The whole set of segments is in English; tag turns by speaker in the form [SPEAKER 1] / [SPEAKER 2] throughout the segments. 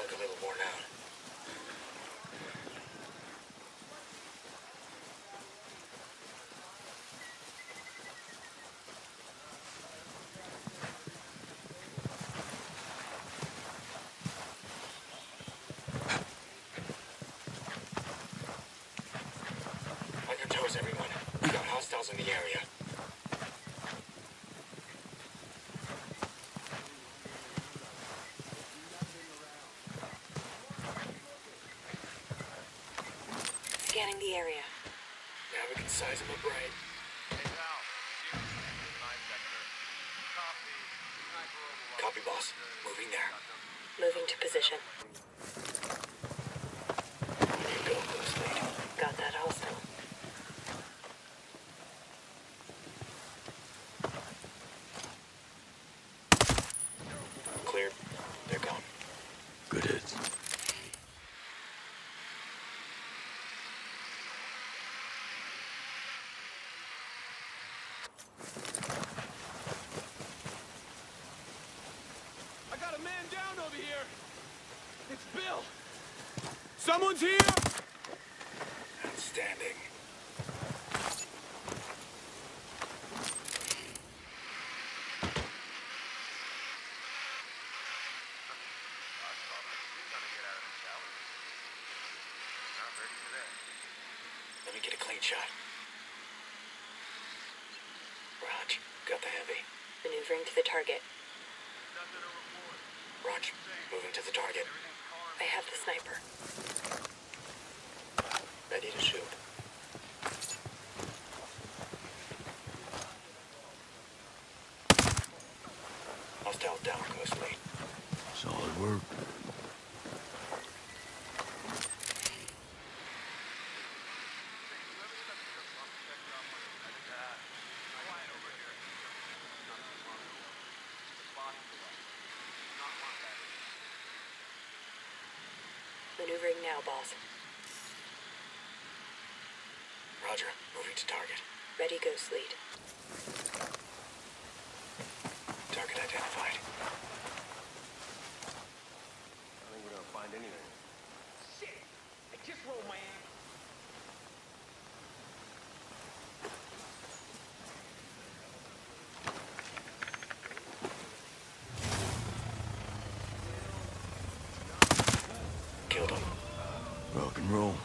[SPEAKER 1] look a little worn out. On your toes, everyone. We got hostiles in the area.
[SPEAKER 2] Scanning the area.
[SPEAKER 1] Now we can size them up right. Copy, boss. Moving there.
[SPEAKER 2] Moving to position.
[SPEAKER 1] Here you go, close lead.
[SPEAKER 2] Got that hostile.
[SPEAKER 1] Clear. They're gone.
[SPEAKER 3] Good hits.
[SPEAKER 4] I got a man down over here. It's Bill. Someone's here.
[SPEAKER 1] Outstanding. Let me get a clean shot. Raj, got the heavy.
[SPEAKER 2] Maneuvering to the target.
[SPEAKER 1] Raj, moving to the target.
[SPEAKER 2] I have the sniper.
[SPEAKER 1] Ready to shoot. Hostile down, close lead.
[SPEAKER 3] Solid work.
[SPEAKER 2] Maneuvering now, boss.
[SPEAKER 1] Roger, moving to target.
[SPEAKER 2] Ready, ghost lead.
[SPEAKER 1] Target identified.
[SPEAKER 4] I think we're gonna find anything. Shit! I just rolled my ankle.
[SPEAKER 1] Killed him.
[SPEAKER 3] Rock and roll.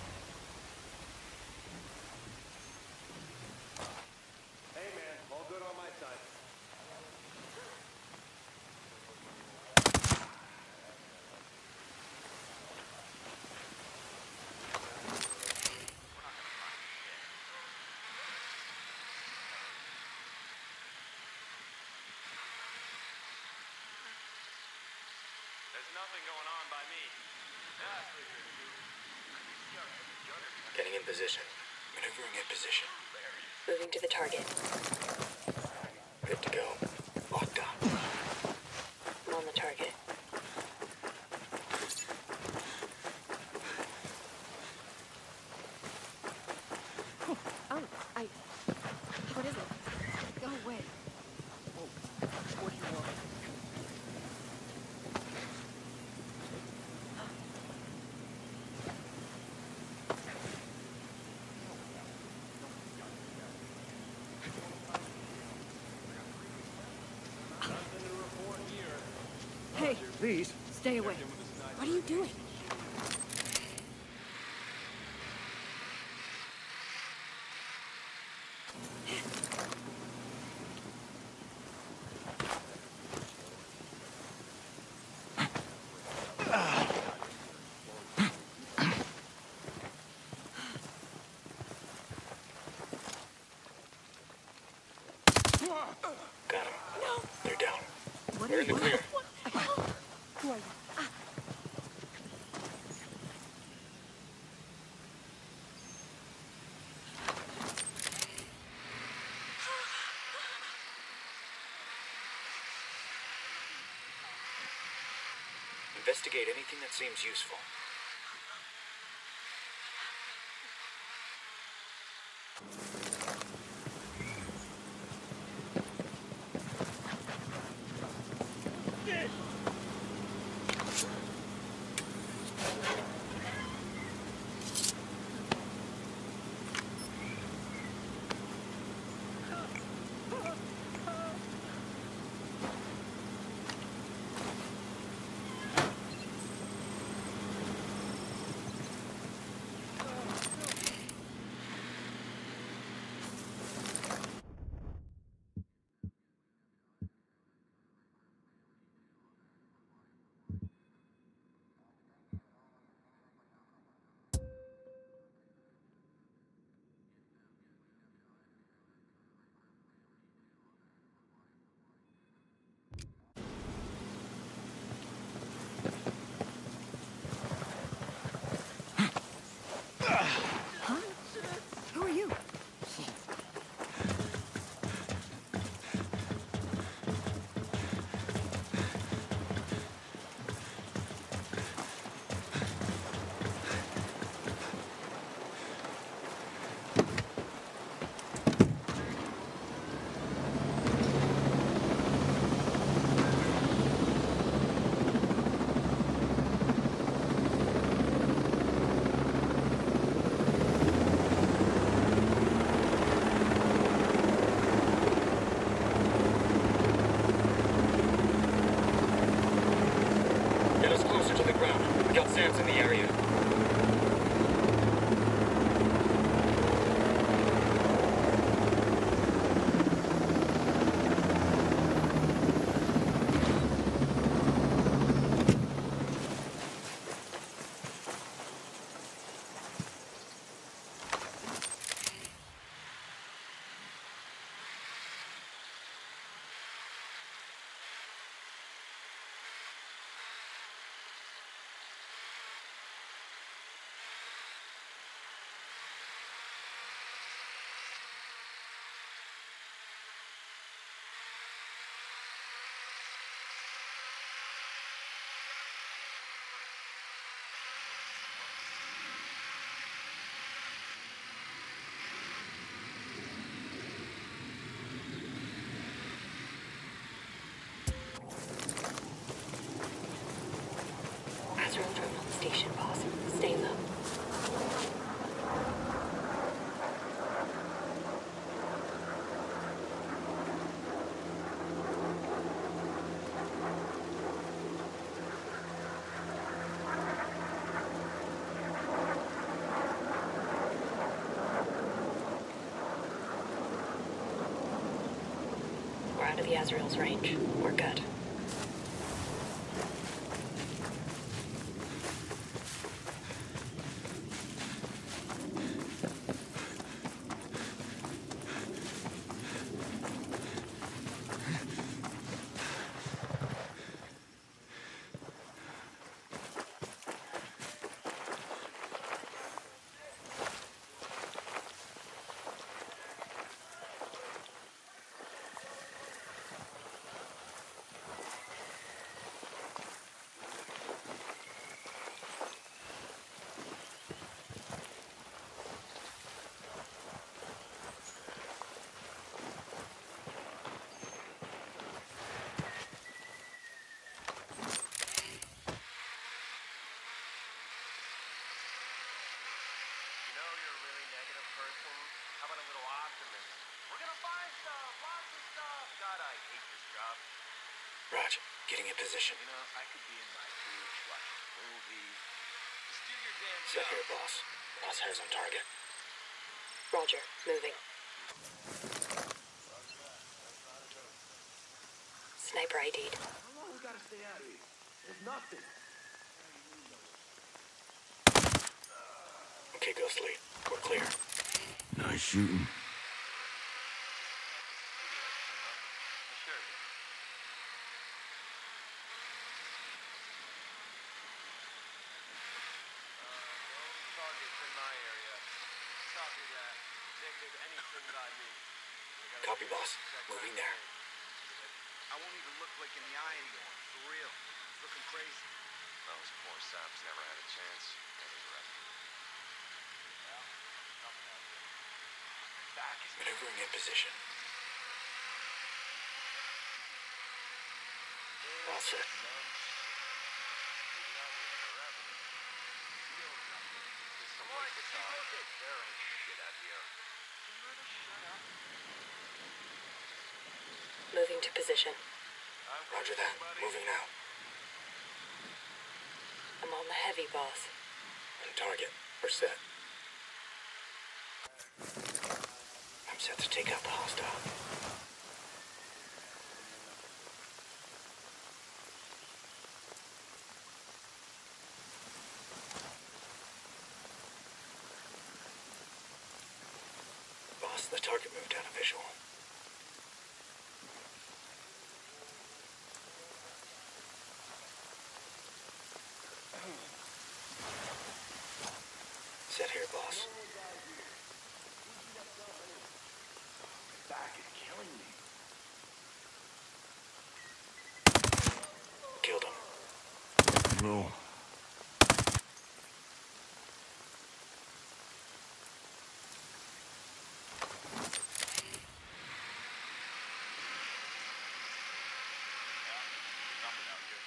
[SPEAKER 4] Hey man, all good on my side.
[SPEAKER 5] There's nothing going on by me.
[SPEAKER 1] Getting in position. Maneuvering in position.
[SPEAKER 2] Moving to the target.
[SPEAKER 1] Good to go. Locked up.
[SPEAKER 2] I'm on the target.
[SPEAKER 6] Oh, what is it? Go away.
[SPEAKER 4] What do you want?
[SPEAKER 6] Hey,
[SPEAKER 4] Please.
[SPEAKER 6] stay away. What are you doing?
[SPEAKER 1] Got him.
[SPEAKER 6] No.
[SPEAKER 1] They're down.
[SPEAKER 6] What
[SPEAKER 1] We're
[SPEAKER 6] are
[SPEAKER 1] in the
[SPEAKER 6] you?
[SPEAKER 1] clear.
[SPEAKER 6] Who are you?
[SPEAKER 1] Investigate anything that seems useful.
[SPEAKER 6] Huh? Who are you?
[SPEAKER 1] Get us closer to the ground. We got Sam's in the area.
[SPEAKER 2] Azrael drone on the station, boss. Stay low. We're out of the Azrael's range. We're good.
[SPEAKER 5] You know you're a really negative person. How about a little optimism? We're gonna find stuff, lots of stuff. God, I hate this job.
[SPEAKER 1] Raj, getting in position.
[SPEAKER 5] You know, I could be in my couch watching a movie. Just do your damn
[SPEAKER 1] Set
[SPEAKER 5] job.
[SPEAKER 1] here, boss. Crosshairs on target.
[SPEAKER 2] Roger. Moving. Sniper ID'd.
[SPEAKER 4] How long we gotta stay out of here? There's nothing.
[SPEAKER 1] Okay, Ghostly. We're clear.
[SPEAKER 3] Nice shooting.
[SPEAKER 5] Sure. No targets in my area. Copy that. Negative anything by me.
[SPEAKER 1] Copy, boss. Moving there.
[SPEAKER 7] I won't even look like in the eye anymore. For real. It's looking crazy.
[SPEAKER 5] Those poor saps never had a chance. Getting arrested. Back is
[SPEAKER 1] Maneuvering in position. All set.
[SPEAKER 5] There ain't shit out here.
[SPEAKER 2] Moving to position.
[SPEAKER 1] Roger that. Moving now.
[SPEAKER 2] I'm on the heavy, boss.
[SPEAKER 1] On target. We're set. I'm set to take out the hostile. Boss, the target moved out of visual. set here, boss.
[SPEAKER 3] Back and killing me.
[SPEAKER 1] Killed him.
[SPEAKER 3] No.
[SPEAKER 5] Nothing out here.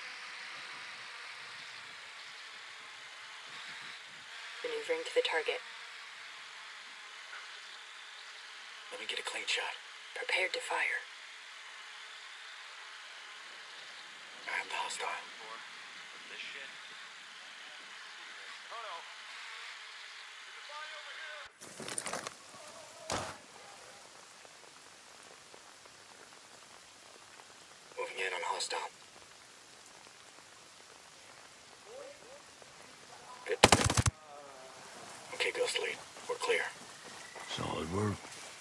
[SPEAKER 2] Maneuvering to the target.
[SPEAKER 1] Let me get a clean shot.
[SPEAKER 2] Prepared to fire.
[SPEAKER 1] I have the hostile.
[SPEAKER 5] With this shit. Oh no. There's a body over here.
[SPEAKER 1] Moving in on hostile. Good. Okay, Ghost Lead. We're clear.
[SPEAKER 3] Solid work.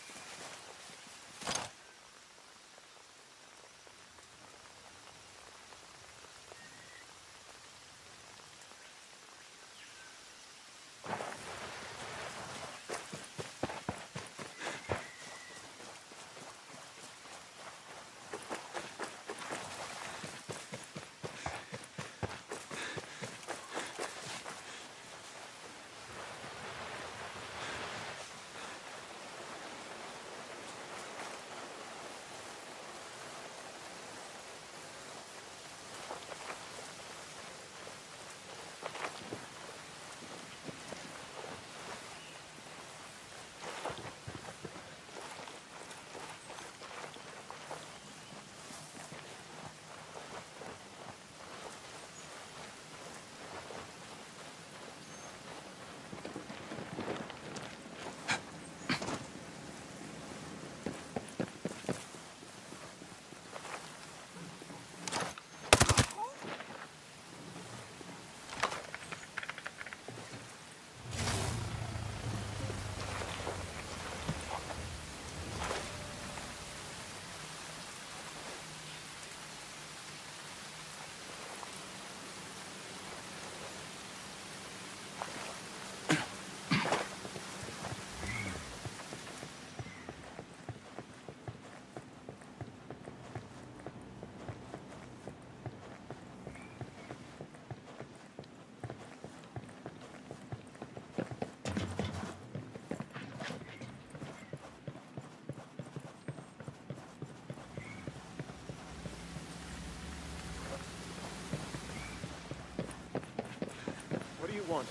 [SPEAKER 4] What do you want?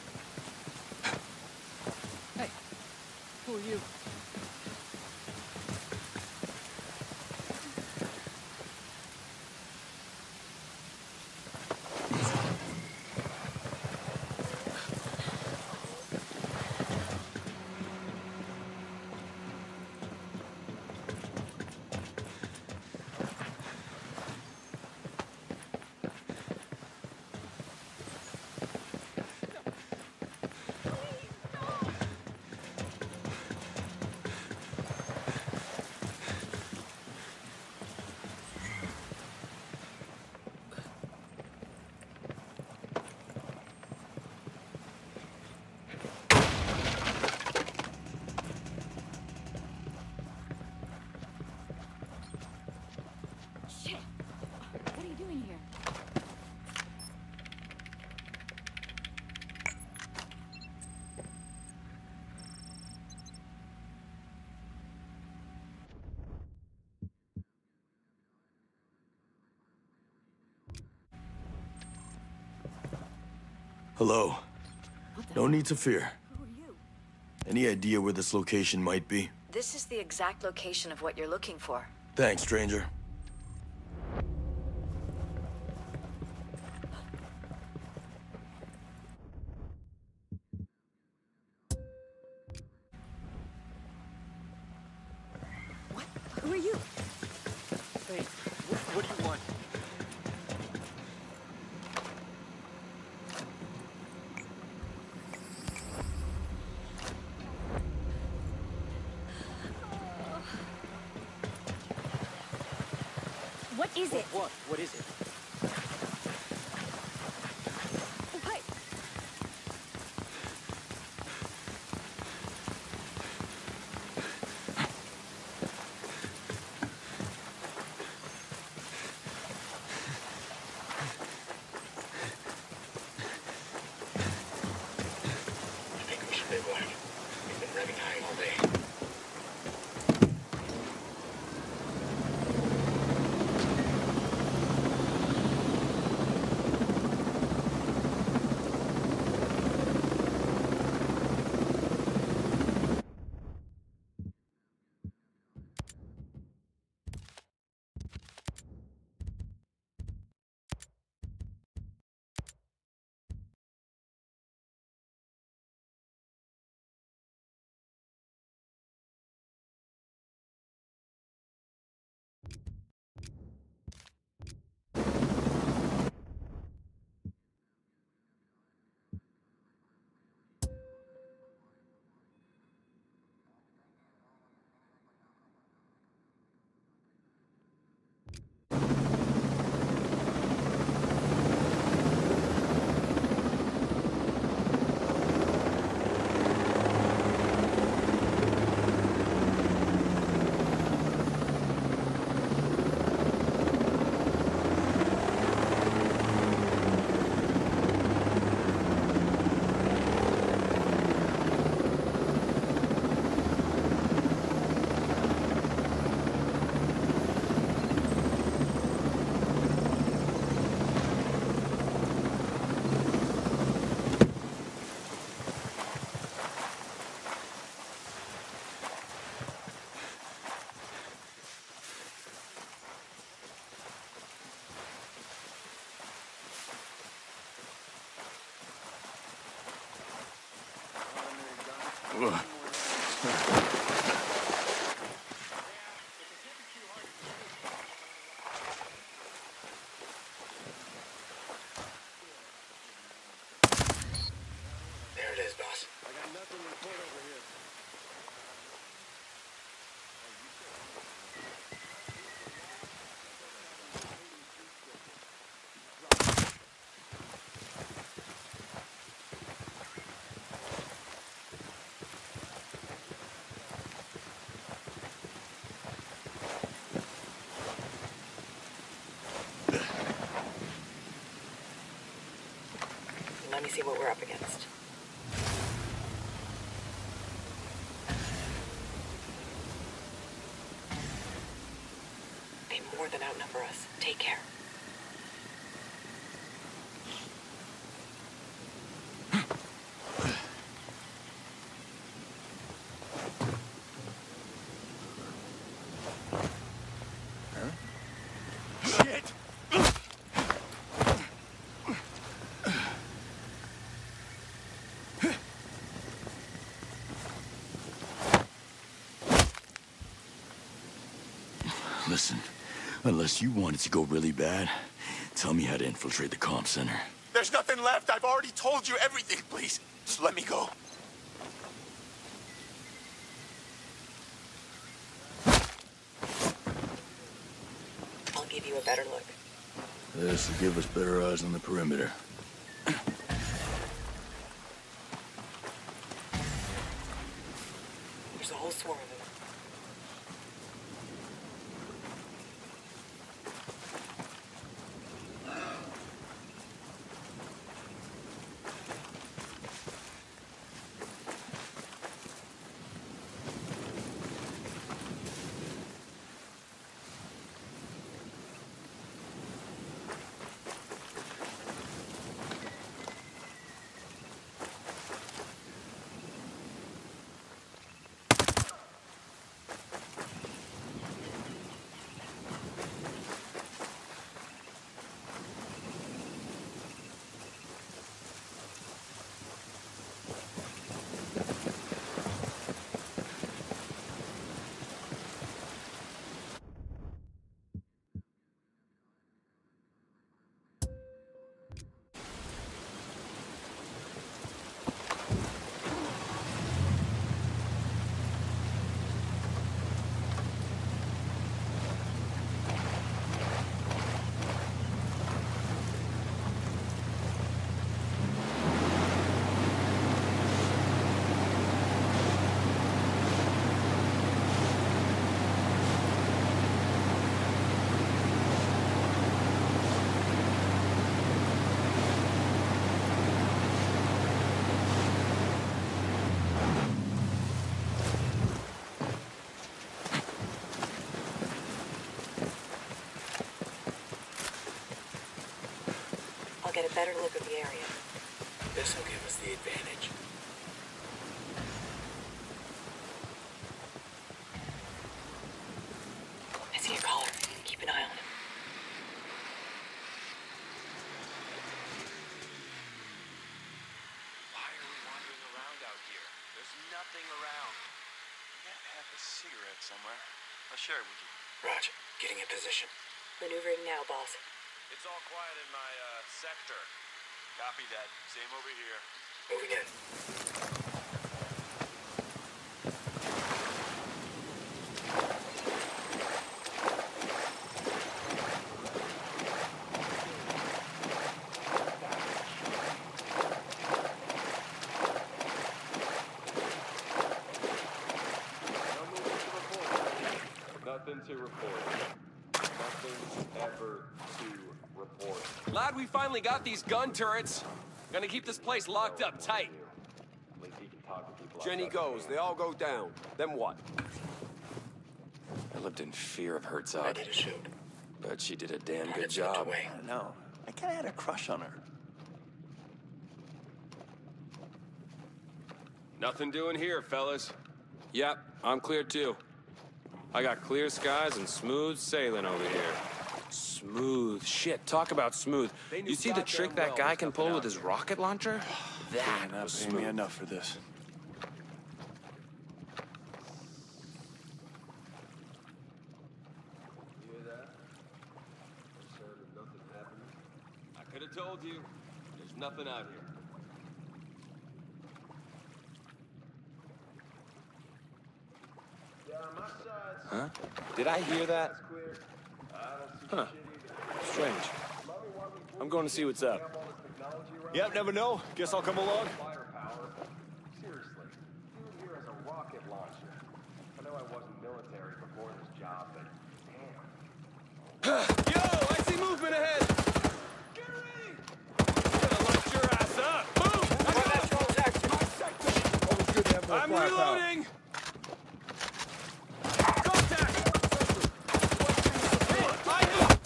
[SPEAKER 4] Hey, who are you?
[SPEAKER 6] Shit! What are you doing here?
[SPEAKER 3] Hello. No need to fear.
[SPEAKER 6] Who are you?
[SPEAKER 3] Any idea where this location might be?
[SPEAKER 2] This is the exact location of what you're looking for.
[SPEAKER 3] Thanks, stranger.
[SPEAKER 6] What? Who are you?
[SPEAKER 4] Hey, what do you want?
[SPEAKER 6] What is it?
[SPEAKER 4] What? What is it?
[SPEAKER 6] The pipe.
[SPEAKER 1] There it is, boss.
[SPEAKER 4] I got nothing to report over here.
[SPEAKER 2] Let me see what we're up against. They more than outnumber us. Take care.
[SPEAKER 4] Shit!
[SPEAKER 3] Listen, unless you want it to go really bad, tell me how to infiltrate the comm center.
[SPEAKER 1] There's nothing left. I've already told you everything. Please, just let me go.
[SPEAKER 2] I'll give you a better look.
[SPEAKER 3] This will give us better eyes on the perimeter.
[SPEAKER 2] There's a whole swarm of them. I'll get a better look at the area.
[SPEAKER 1] This will give us the advantage.
[SPEAKER 2] I see a collar. Keep an eye on him.
[SPEAKER 5] Why are we wandering around out here? There's nothing around. You gotta have a cigarette somewhere. I'll share it with you.
[SPEAKER 1] Raj, getting in position.
[SPEAKER 2] Maneuvering now, boss.
[SPEAKER 5] It's all quiet in my, sector. Copy that. Same over here.
[SPEAKER 1] Moving in.
[SPEAKER 8] Nothing to report. Nothing ever to report.
[SPEAKER 4] Glad we finally got these gun turrets. Gonna keep this place locked up tight.
[SPEAKER 8] At least he can talk to people.
[SPEAKER 9] Jenny goes, they all go down. Then what?
[SPEAKER 10] I lived in fear of
[SPEAKER 1] I
[SPEAKER 10] Herzog,
[SPEAKER 1] did a shoot.
[SPEAKER 10] but she did a damn good
[SPEAKER 1] Hornet slipped
[SPEAKER 10] job.
[SPEAKER 1] away.
[SPEAKER 3] No, I kinda had a crush on her.
[SPEAKER 9] Nothing doing here, fellas. Yep, I'm clear too. I got clear skies and smooth sailing over here. Smooth. Shit, talk about smooth. You see the trick that guy can pull with his rocket launcher? That was
[SPEAKER 3] Pay me
[SPEAKER 9] smooth.
[SPEAKER 3] enough for this.
[SPEAKER 9] told you, there's nothing out here.
[SPEAKER 8] Yeah, my side's
[SPEAKER 9] Huh? Did I hear that?
[SPEAKER 8] clear. I don't see
[SPEAKER 9] Huh.
[SPEAKER 8] shit either.
[SPEAKER 9] Strange. I'm going to see what's up.
[SPEAKER 8] Have all this technology around
[SPEAKER 11] Yep, never know. Guess I'll come along.
[SPEAKER 8] firepower. Seriously, dude here has a rocket launcher. I know I wasn't military before this job, but damn.
[SPEAKER 9] Yo, I see movement ahead! Get ready! I'm gonna light your ass up! Move! I'm reloading! Contact! Hey, I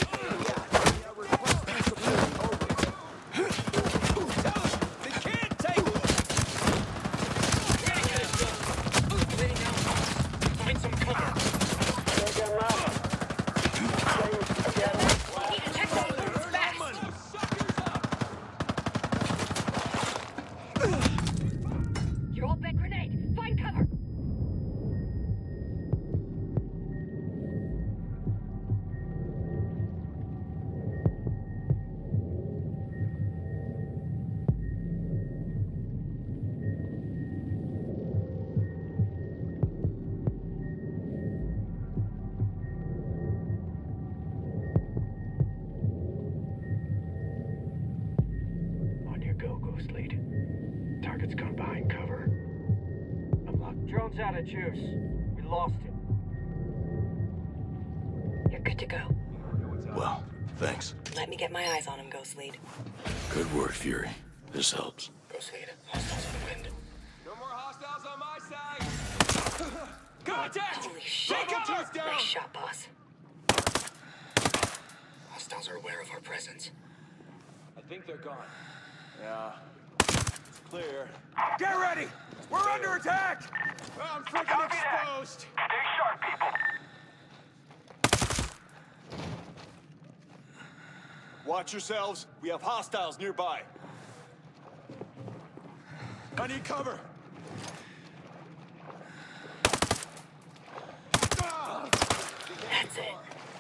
[SPEAKER 9] They can't take
[SPEAKER 1] Find some cover.
[SPEAKER 2] You're all bent grenade. Find cover.
[SPEAKER 1] On your go, Ghost Lead. Target's gone behind cover. Unlock. Drone's out of juice. We lost it.
[SPEAKER 2] You're good to go.
[SPEAKER 3] Well, thanks.
[SPEAKER 2] Let me get my eyes on him, Ghost Lead.
[SPEAKER 3] Good work, Fury. This helps.
[SPEAKER 1] Ghost Lead. Hostiles in the wind.
[SPEAKER 9] No more hostiles on my side! Contact!
[SPEAKER 2] Holy shit.
[SPEAKER 9] Take cover!
[SPEAKER 2] Nice shot, boss.
[SPEAKER 1] Hostiles are aware of our presence.
[SPEAKER 9] I think they're gone.
[SPEAKER 11] Yeah. It's clear.
[SPEAKER 9] Get ready! We're under attack!
[SPEAKER 4] I'm freaking exposed.
[SPEAKER 11] Watch yourselves. We have hostiles nearby. I need cover.
[SPEAKER 2] That's it.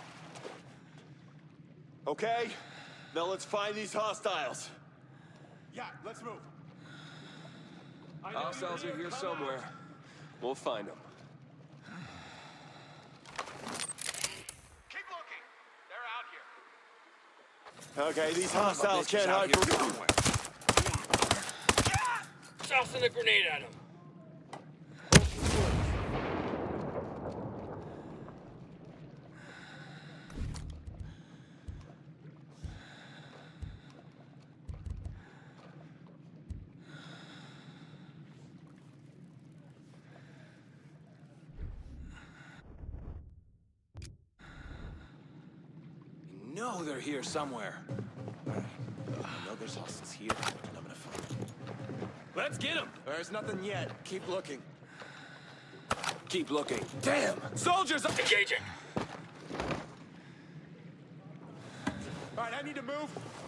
[SPEAKER 11] Okay. Now let's find these hostiles.
[SPEAKER 4] Yeah, let's move.
[SPEAKER 9] Hostiles are here somewhere. We'll find them.
[SPEAKER 7] Keep looking. They're out here.
[SPEAKER 11] Okay, these hostiles can't hide from...
[SPEAKER 1] Tossing a grenade at him.
[SPEAKER 9] No, they're here somewhere. I know there's hostiles here, and I'm gonna find them. Let's get them!
[SPEAKER 11] There's nothing yet. Keep looking.
[SPEAKER 9] Keep looking. Damn! Soldiers!
[SPEAKER 1] Engaging.
[SPEAKER 11] All right, I need to move.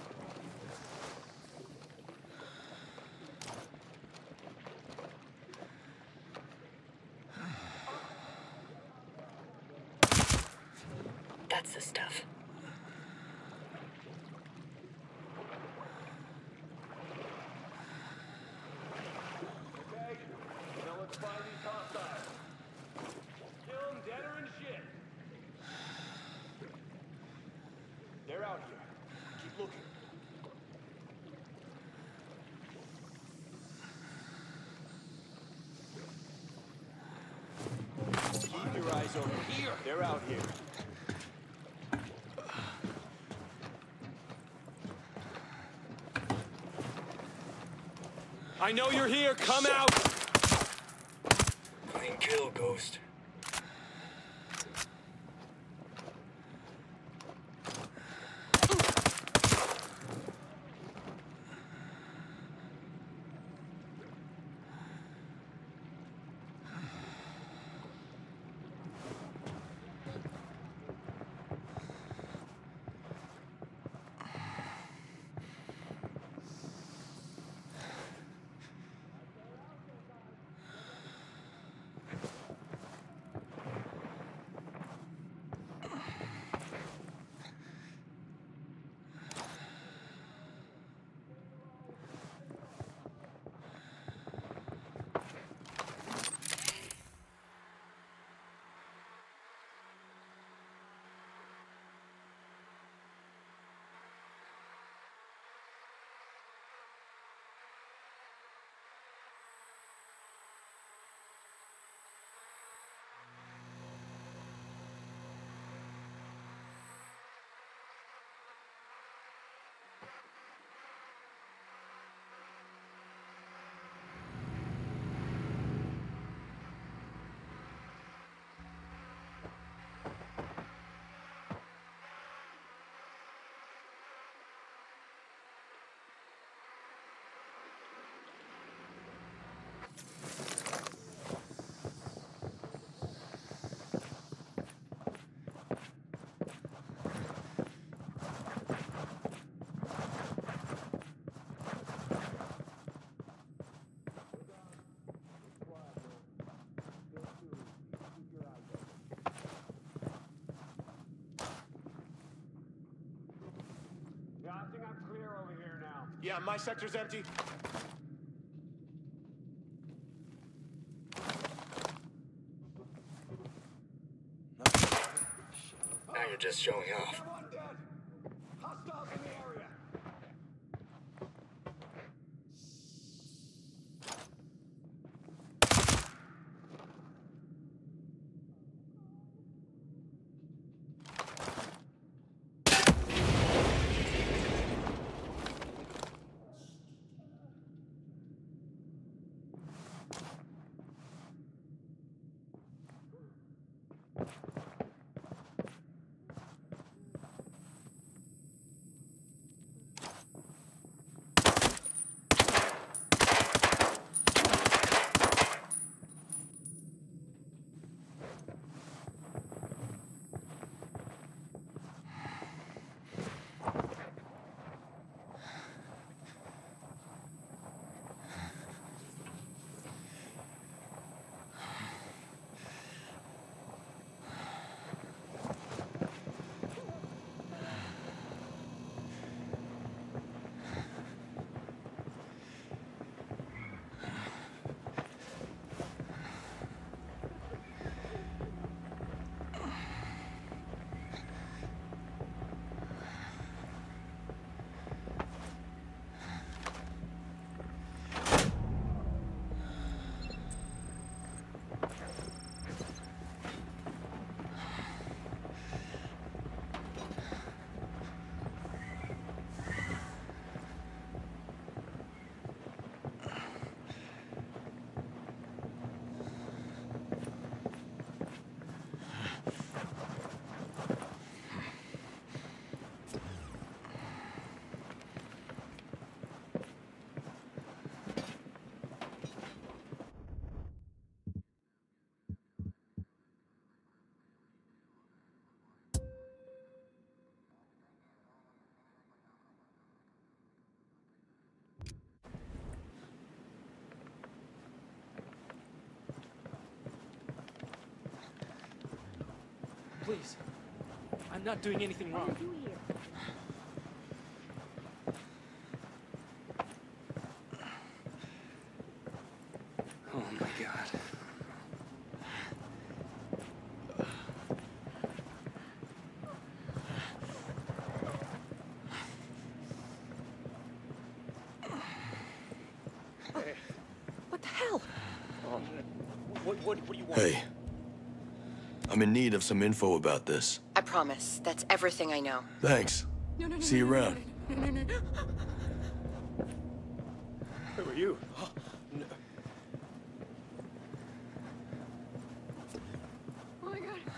[SPEAKER 2] That's the stuff.
[SPEAKER 8] Okay, now let's find these hostiles. Kill them dead or in shit.
[SPEAKER 11] They're out here. Keep looking. Keep your eyes over here. They're out here.
[SPEAKER 9] I know you're here! Come out!
[SPEAKER 1] Clean kill, Ghost.
[SPEAKER 11] Yeah, my sector's empty.
[SPEAKER 1] Now you're just showing off.
[SPEAKER 8] Everyone dead. Hostiles in the area.
[SPEAKER 12] Please. I'm not doing anything wrong.
[SPEAKER 6] What are you here?
[SPEAKER 12] Oh my God.
[SPEAKER 6] What the hell?
[SPEAKER 11] What do you want?
[SPEAKER 3] Hey. I'm in need of some info about this.
[SPEAKER 2] I promise. That's everything I know.
[SPEAKER 3] Thanks.
[SPEAKER 6] No,
[SPEAKER 3] See you around.
[SPEAKER 6] No.
[SPEAKER 11] Who are you?
[SPEAKER 6] Oh my God.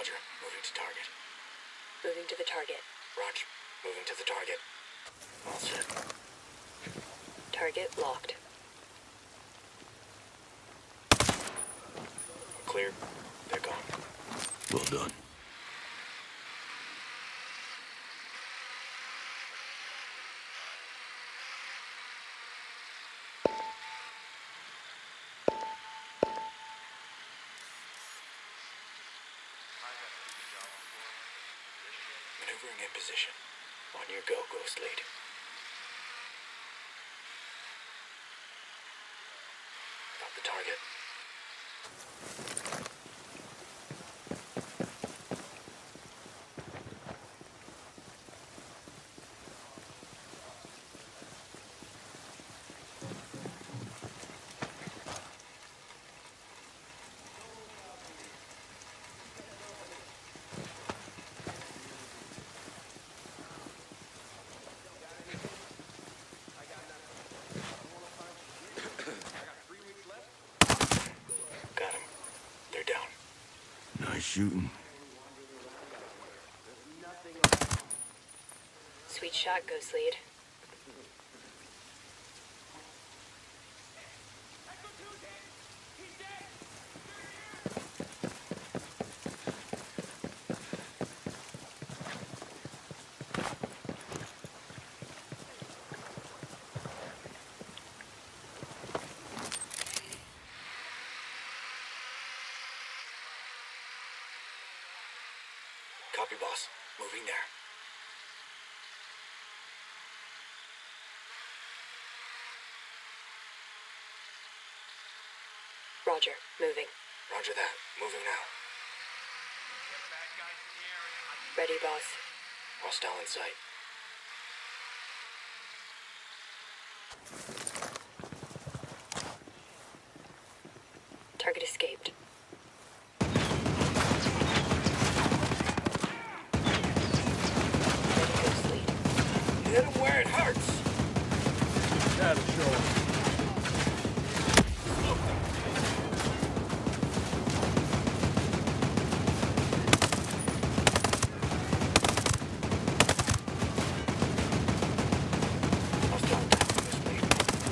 [SPEAKER 1] Roger. Moving to target.
[SPEAKER 2] Moving to the target.
[SPEAKER 1] Roger. Moving to the target. All set.
[SPEAKER 2] Target locked.
[SPEAKER 1] Clear. They're gone.
[SPEAKER 3] Well done.
[SPEAKER 1] Maneuvering in position. On your go, Ghost Lead. Got the target. Got him. They're down.
[SPEAKER 3] Nice shooting.
[SPEAKER 2] Sweet shot, Ghost Lead.
[SPEAKER 1] Copy, boss. Moving there.
[SPEAKER 2] Roger. Moving.
[SPEAKER 1] Roger that. Moving now.
[SPEAKER 2] Ready, boss.
[SPEAKER 1] Hostile in sight.
[SPEAKER 2] Target escaped. Ready, Ghost Lead.
[SPEAKER 1] Hit him where it hurts.
[SPEAKER 8] That'll show him.
[SPEAKER 1] Hostile down, Ghost Lead.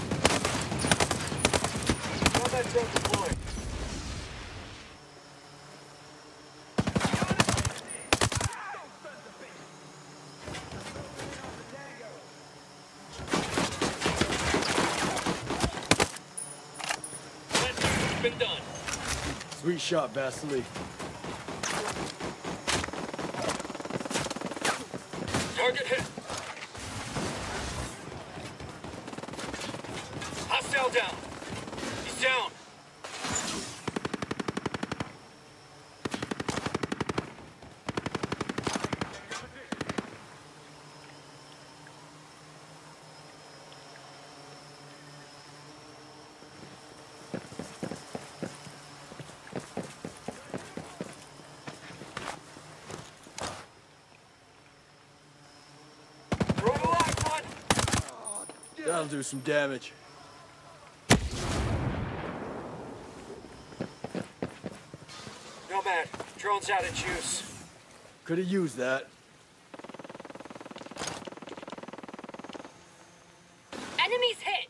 [SPEAKER 1] Combat drone deployed.
[SPEAKER 4] Been done.
[SPEAKER 8] Sweet shot, Vasily.
[SPEAKER 1] Target hit. Hostile down. He's down. Throw the last one.
[SPEAKER 8] That'll do some damage.
[SPEAKER 1] Nomad, drone's out of juice.
[SPEAKER 8] Could have used that.
[SPEAKER 2] Enemies hit!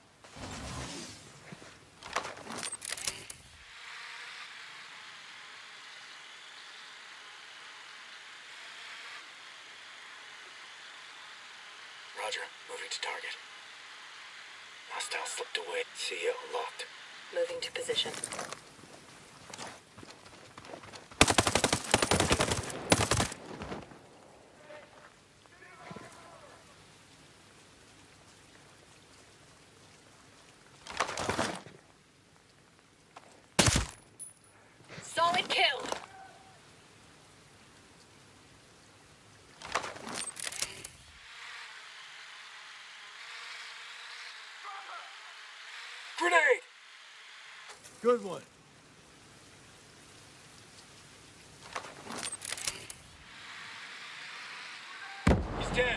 [SPEAKER 1] Roger, moving to target. Hostile slipped away. CO locked.
[SPEAKER 2] Moving to position. Solid kill!
[SPEAKER 1] Grenade!
[SPEAKER 8] Good one.
[SPEAKER 1] He's dead.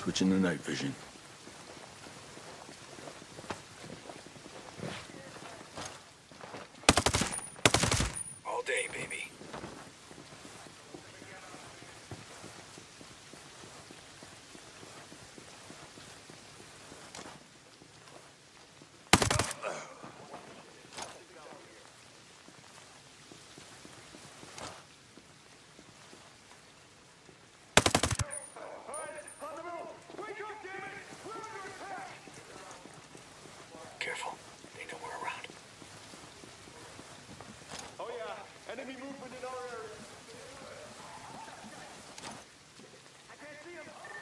[SPEAKER 3] Switching to night vision.
[SPEAKER 1] All day, baby. Careful. They know we're around.
[SPEAKER 11] Oh yeah, enemy movement in our area. I can't see him.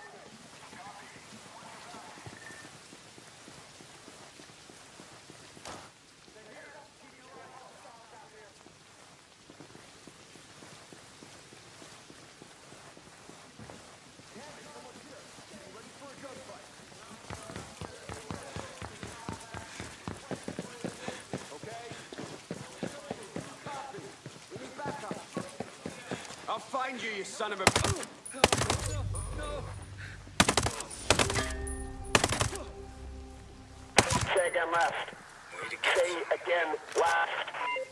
[SPEAKER 4] I'll find you, you son of a...
[SPEAKER 5] Say again left. Say again left.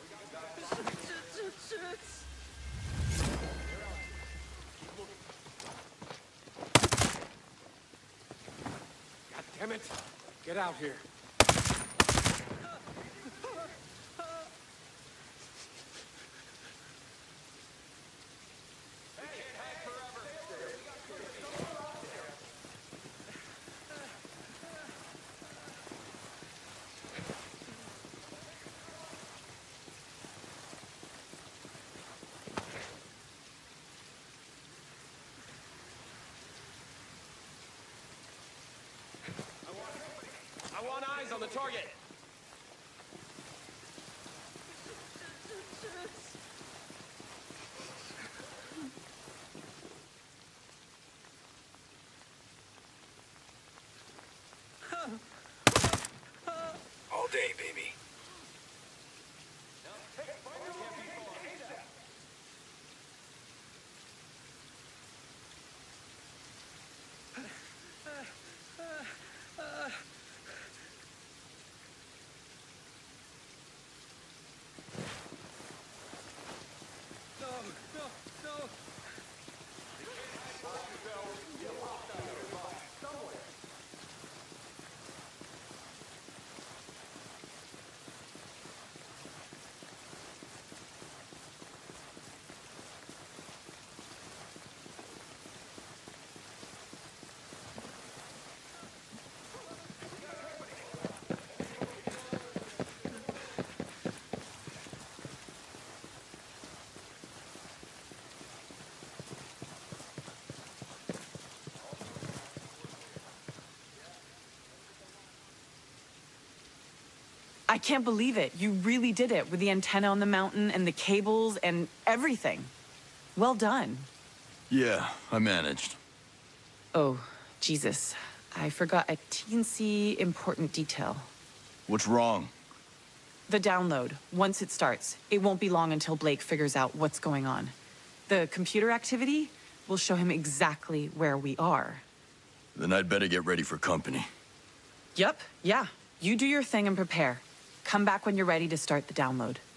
[SPEAKER 4] God damn it. Get out here. I want eyes on the target.
[SPEAKER 1] All day, baby.
[SPEAKER 13] I can't believe it. You really did it with the antenna on the mountain and the cables and everything. Well done.
[SPEAKER 3] Yeah, I managed.
[SPEAKER 13] Oh, Jesus. I forgot a teensy important detail.
[SPEAKER 3] What's wrong?
[SPEAKER 13] The download. Once it starts, it won't be long until Blake figures out what's going on. The computer activity will show him exactly where we are.
[SPEAKER 3] Then I'd better get ready for company.
[SPEAKER 13] Yep, yeah. You do your thing and prepare. Come back when you're ready to start the download.